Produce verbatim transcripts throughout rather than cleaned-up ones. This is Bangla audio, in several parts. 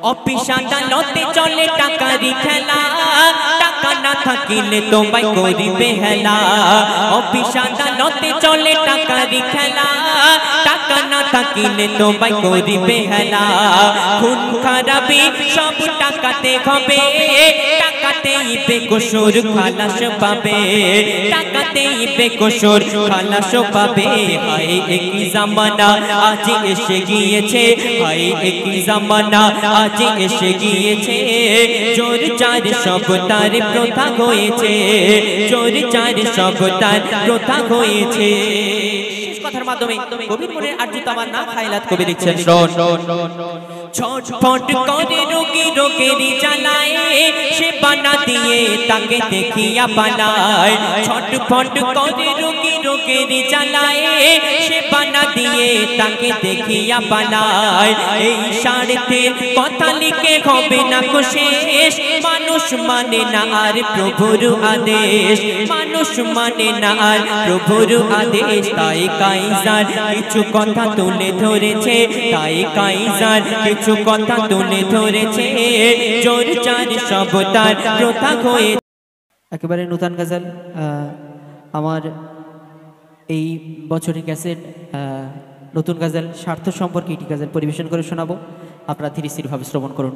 অফিস আদালতে চলে টাকারি খেলা, টাকা না থাকিলে তোমায় করিবে হেলা। অফিস আদালতে চলে টাকারি খেলা, টাকা না থাকিলে তোমায় করিবে হেলা। খুন খারাপি সব টাকাতে হবে, টাকাতেই বেকসুর খালাস পাবে, টাকাতেই বেকসুর খালাস পাবে। হায় একই জামানা আজ এসে গিয়েছে, হায় একই জামানা আজ এসে গিয়েছে। চোর চার সব তার প্রথা হয়েছে, চোর চার সব তার প্রথা হয়েছে। কথার মাধ্যমে কবির মনের আর্জিত আমার না খায়লাত কবি লিখছেন শোন। ছটফট করে রোগী রোগেরই জ্বালায়, সে বানা দিয়ে তাকে দেখিয়া পালায়। ছটফট করে রোগী রোগেরই জ্বালায়, সে বানা দিয়ে তাকে দেখিয়া পালায়। এই স্বার্থের কথা লিখে হবে না কো শেষ, মানুষ মানে না আর প্রভুর আদেশ, মানুষ মানে না আর প্রভুর আদেশ। তাই কাইজার কিছু কথা তুলে ধরেছে, তাই কাইজার কিছু কথা তুলে ধরেছে। চোর চার সব তার প্রথা হয়ে একেবারে নতুন গজল আমার এই বছরের ক্যাসেট নতুন গজল স্বার্থ সম্পর্কে একটি গজল পরিবেশন করে শোনাবো, আপনারা ধীরে স্থির ভাবে শ্রবণ করুন।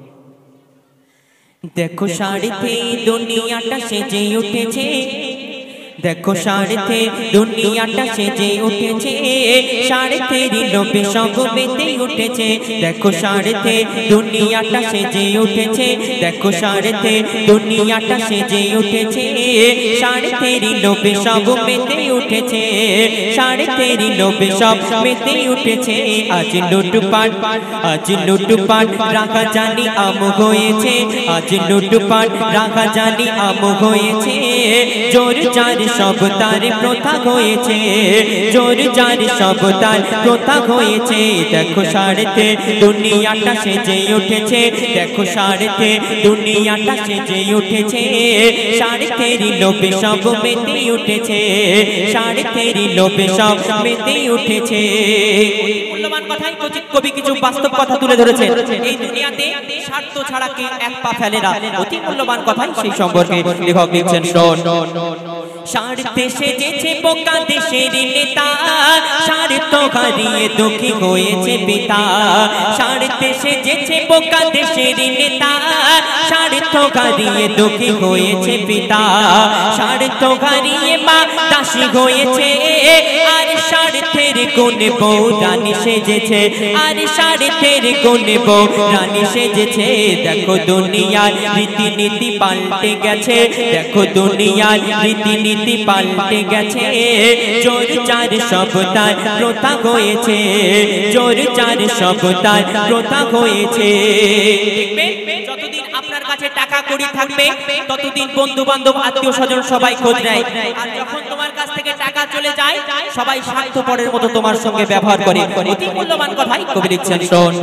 দেখো সাড়িতে দুনিয়াটা সেজে উঠেছে, দেখো স্বার্থে দুনিয়াটা সেজে উঠেছে, স্বার্থেরই লোভে সব মেতে উঠেছে। দেখো স্বার্থে দুনিয়াটা সেজে উঠেছে, দেখো স্বার্থে দুনিয়াটা সেজে উঠেছে, স্বার্থেরই লোভে সব মেতে উঠেছে, স্বার্থেরই লোভে সব মেতে উঠেছে। আজ লুটপাট, আজ লুটপাট রাখা জানি আম হয়েছে, আজ লুটপাট রাখা জানি আম হয়েছে। চোর চার সব তার প্রথা হয়েছে, চোর চার সব তার প্রথা হয়েছে। দেখো স্বার্থে দুনিয়াটা সেজে উঠেছে, দেখো স্বার্থে দুনিয়াটা সেজে উঠেছে, স্বার্থেরই লোভে সব মেতে উঠেছে, স্বার্থেরই লোভে সব মেতে উঠেছে। মূল্যবান কথাই কবি কিছু বাস্তব কথা তুলে ধরেছে। এই দুনিয়াতে স্বার্থ ছাড়া কে এক পা ফেলে না, অতি মূল্যবান কথাই সেই সম্পর্কে লেখক লিখছেন শোন। স্বার্থে সেজেছে বোকা দেশের নেতা, স্বার্থ হারিয়ে দুঃখী হয়েছে পিতা। স্বার্থে সেজেছে বোকা দেশের নেতা, স্বার্থ হারিয়ে দুঃখী হয়েছে পিতা। স্বার্থ হারিয়ে মা দাসী হয়েছে, আর স্বার্থের কোণে বউ রানী সেজেছে, আর স্বার্থের কোণে বউ রানী সেজেছে। দেখো দুনিয়ার রীতিনীতি পাল্টে গেছে, দেখো দুনিয়ার রীতিনীতি পাল্টে গেছে। চোর চার সব তার প্রথা হয়েছে, চোর চার সব তার প্রথা হয়েছে। যতদিন আপনার কাছে টাকা কড়ি থাকবে, ততদিন বন্ধু বান্ধব আত্মীয় স্বজন সবাই খোঁজ নেয়, আর যখন তোমার কাছ থেকে টাকা চলে যায়, সবাই স্বার্থপরের মতো তোমার সঙ্গে ব্যবহার করে। অতি মূল্যবান কথাই কবি লিখছেন শোন।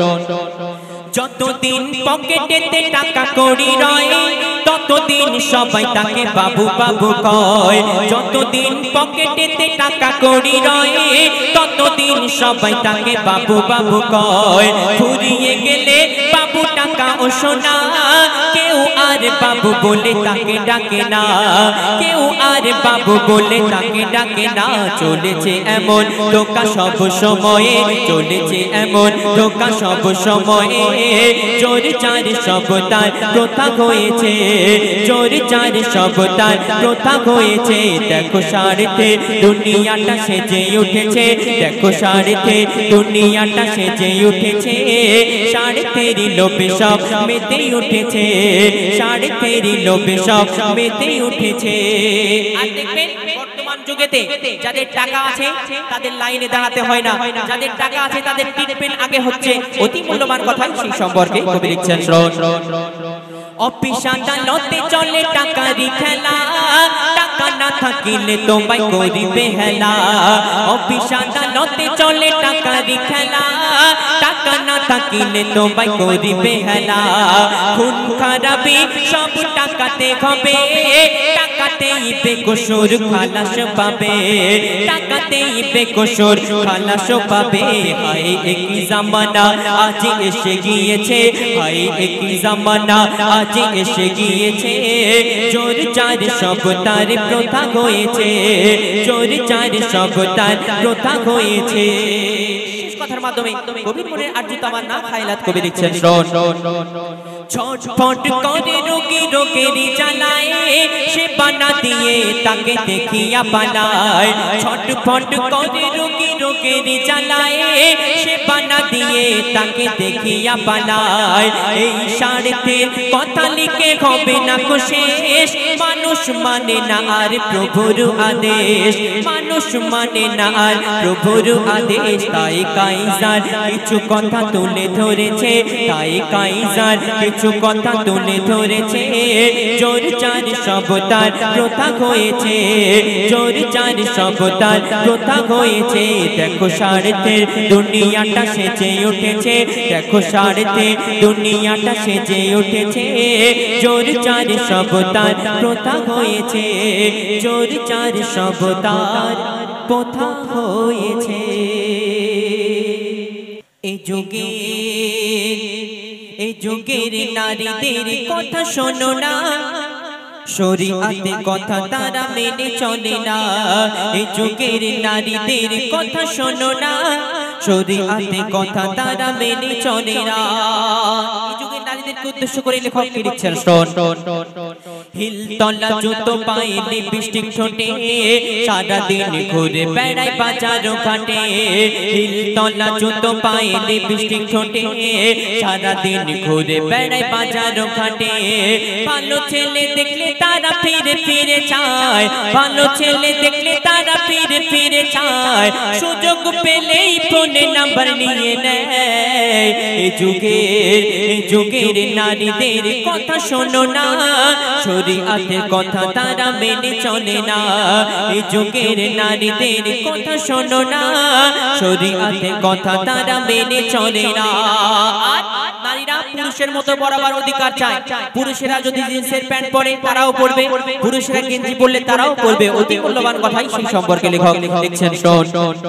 যতদিন পকেটেতে টাকা কড়ি রয়, ততদিন সবাই তাকে বাবু বাবু কয়। যতদিন পকেটেতে টাকা কড়ি রয়, ততদিন সবাই তাকে বাবু বাবু কয়। ফুরিয়ে গেলে বাবু টাকা ও সোনা, কেউ আর বাবু বলে তাকে ডাকে না, কেউ আর বাবু বলে তাকে ডাকে না। চলেছে এমন ধোঁকা সব সময়ে, চলেছে এমন ধোঁকা সব সময়ে। চোর চার সব তার প্রথা হয়েছে, চোর চার সব তার প্রথা হয়েছে। দেখো স্বার্থে দুনিয়াটা সেজে উঠেছে, দেখো স্বার্থে দুনিয়াটা সেজে উঠেছে, স্বার্থেরই লোভে সব মেতে উঠেছে, স্বার্থেরই লোভে সব মেতে উঠেছে। আর দেখবেন বর্তমান যুগেতে যাদের টাকা আছে তাদের লাইনে দাঁড়াতে হয় না, যাদের টাকা আছে তাদের ট্রিটমেন্ট আগে হচ্ছে। অতি মূল্যবান কথাই সেই সম্পর্কে কবি লিখছেন শোন। অফিস আদালতে চলে টাকারি খেলা, টাকা না থাকিলে তোমায় করিবে হেলা। অফিস আদালতে চলে টাকারি খেলা, টাকা না থাকিলে তোমায় করিবে হেলা খুন খারাপি সব টাকাতে হবে টাকাতেই বেকসুর খালাস পাবে টাকাতেই বেকসুর খালাস পাবে হায় একই জামানা আজ এসে গিয়েছে হায় একই জামানা আজ এসে গিয়েছে চোর চার সব তার প্রথা হয়েছে চোর চার সব তার প্রথা হয়েছে কথার মাধ্যমে কবির মনের আর্জিত আমার না খায়লাত কবি লিখছেন ছটফট করে রোগী রোগেরই জ্বালায় সে বানা দিয়ে তাকে দেখিয়া পালায় ছটফট করে রোগী রোগেরই জ্বালায় সে বানা দিয়ে তাকে দেখিয়া পালায় এই স্বার্থের কথা লিখে হবে না কো শেষ মানুষ মানে না আর প্রভুর আদেশ মানুষ মানে না আর প্রভুর আদেশ তাই কাইজার কিছু কথা তুলে ধরেছে তাই কাইজার কিছু কথা তুলে ধরেছে চোর চার সব তার প্রথা হয়েছে চোর চার সব তার প্রথা হয়েছে দেখো স্বার্থের দুনিয়াটা সেজে উঠেছে দেখো স্বার্থের দুনিয়াটা সেজে উঠেছে চোর চার সব তার প্রথা হয়েছে চোর চার সব তার প্রথা হয়েছে এই যুগে এই যুগের নারীদের কথা শোনো না শরীয়তে কথা তারা মেনে চলে না এই যুগের নারীদের কথা শোনো না শরীয়তে কথা তারা মেনে চলে না এই যুগের নারীদেরকে উদ্দেশ্য করে লেখক কি লিখছেন শোন হিল তলা জুতো পায়ে লিপস্টিক ঠোঁটে সারা দিন ঘুরে বেড়ায় বাজার ঘাটে হিল তলা জুতো পায়ে লিপস্টিক ঠোঁটে সারা দিন ঘুরে বেড়ায় বাজার ঘাটে ভালো ছেলে দেখলে তারা ফিরে ফিরে চায় ভালো ছেলে দেখলে তারা ফিরে ফিরে চায় সুযোগ পেলেই ফোনে নাম্বার নিয়ে নেয় এই যুগের এই যুগের নারীদের কথা শোনো না শরীয়তের কথা তারা মেনে চলে না এই যুগের নারীদের কথা শোনো না শরীয়তের কথা তারা মেনে চলে না নারীরা পুরুষের মতো বরাবর অধিকার চায় পুরুষেরা যদি জিন্সের প্যান্ট পরে তারাও পরবে পুরুষেরা গেঞ্জি পরলে তারাও পরবে অতি মূল্যবান কথাই সেই সম্পর্কে লেখক লিখছেন শোন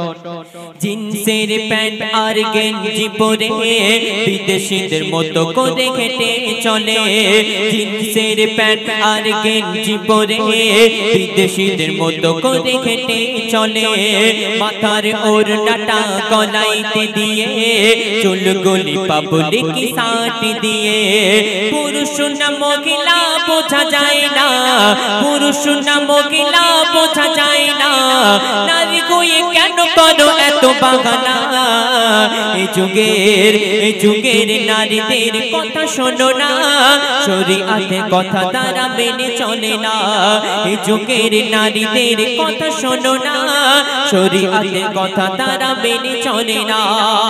জিন্সের প্যান্ট আর গেঞ্জি পরে বিদেশীদের মতো করে হেঁটে চলে জিন্সের প্যান্ট আর গেঞ্জি পরে বিদেশীদের মতো করে হেঁটে চলে মাথার ওড়নাটা গলাইতে দিয়ে চুলগুলি পাবলিক সাথ দিয়ে পুরুষ না মহিলা বোঝা যায় না পুরুষ না মহিলা বোঝা যায় না নারী গোয়ে কেন করো এত বাগানা এই যুগের এই যুগের নারীদের কথা শোনো না শরীয়তের কথা তারা মেনে চলে না এই যুগের নারীদের কথা শোনো না শরীয়তের কথা তারা মেনে চলে না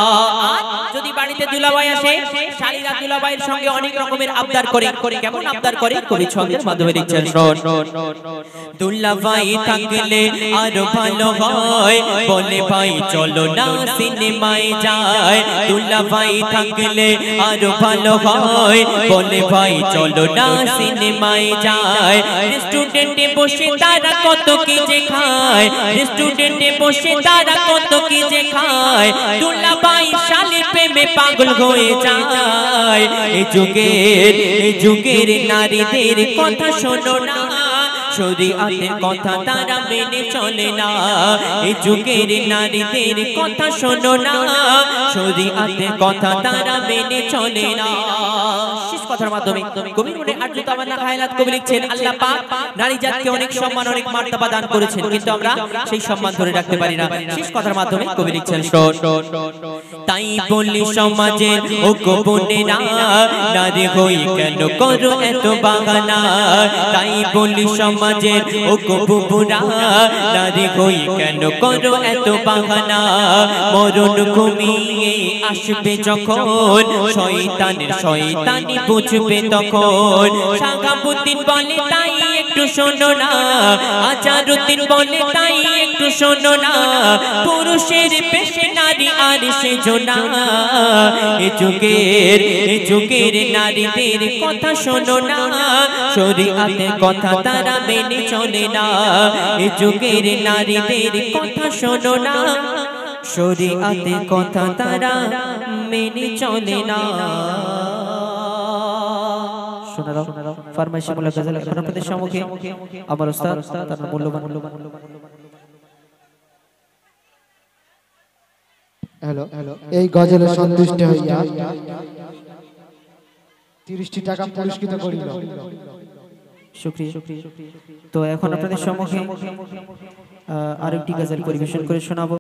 যদি বাড়িতে দুলাভাই আসে শালীরা দুলাভাইয়ের সঙ্গে অনেক রকমের আবদার করে কেমন আবদার করে কবি ছন্দের মাধ্যমে লিখছেন শোন দুলাভাই থাকলে আরো ভালো হয় বলে ভাই চলো না সিনেমায় যায় দুলাভাই থাকলে আরো ভালো হয় বলে ভাই চলো না সিনেমায় যায় রেস্টুরেন্টে বসে তারা কত কি যে খায় রেস্টুরেন্টে বসে তারা কত কি যে খায় দুলাভাই শালীর প্রেমে পাগল হয়ে যায় এই যুগের এই যুগের নারীদের কথা শোনো না শরীয়তের কথা তারা মেনে চলে না এই যুগের নারীদের কথা শোনো না শরীয়তের কথা তারা মেনে চলে না শেষ কথার মাধ্যমে কবির মনে আর্য তামান্না খায়লাত কবি লিখছেন আল্লাহ পাক নারী জাতকে অনেক সম্মান অনেক মর্যাদা দান করেছেন কিন্তু আমরা সেই সম্মান ধরে রাখতে পারি না শেষ কথার মাধ্যমে কবি লিখছেন শোন তাই বলি সমাজের ও গোপনেরা নারী হই কেন করো এত বাগানা তাই বলি সমাজের ও গোপুরা নারী হই কেন করো এত বাগানা মরণ ঘুমিয়ে আসবে যখন শয়তানের শয়তানি বুঝবে তখন শাহাবুদ্দিন বলে তাই একটু শোনো না আজারউদ্দিন বলে তাই একটু শোনো না পুরুষের পেশে নারী আর সেজনা এ যুগের এ যুগের নারীদের কথা শোনো না শরীয়তের কথা তারা মেনে চলে না এ যুগের নারীদের কথা শোনো না শরীয়তের কথা তারা মেনে চলে না শোনা দাও ফরমাইশে মুলা গজল এখন আপনাদের সম্মুখে আমার উস্তাদ তার মূল্যবান হ্যালো এই গজলে সন্তুষ্ট হইয়া তিরিশটি টাকা পুরস্কৃত করিল শুকরিয়া তো এখন আপনাদের সম্মুখে আরেকটি গজল পরিবেশন করে শোনাবো।